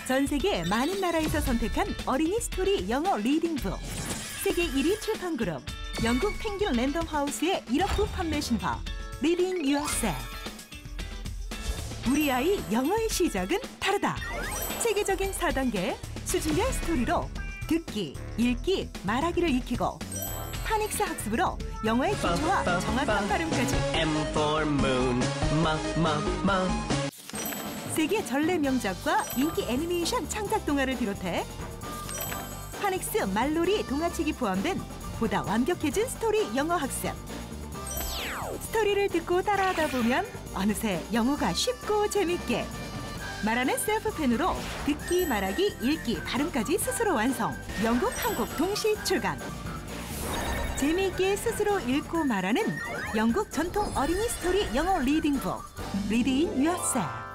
전 세계 많은 나라에서 선택한 어린이 스토리 영어 리딩북. 세계 1위 출판 그룹 영국 펭귄 랜덤 하우스의 1억 부 판매 신화 Reading Yourself. 우리 아이 영어의 시작은 다르다. 세계적인 4단계 수준별 스토리로 듣기, 읽기, 말하기를 익히고 파닉스 학습으로 영어의 기초와 정확한 발음까지. M for moon, ma. 세계 전래 명작과 인기 애니메이션 창작 동화를 비롯해 파닉스 말놀이 동화책이 포함된 보다 완벽해진 스토리 영어 학습. 스토리를 듣고 따라하다 보면 어느새 영어가 쉽고 재밌게. 말하는 셀프펜으로 듣기, 말하기, 읽기, 발음까지 스스로 완성. 영국, 한국 동시 출간. 재미있게 스스로 읽고 말하는 영국 전통 어린이 스토리 영어 리딩북 Reading Yourself.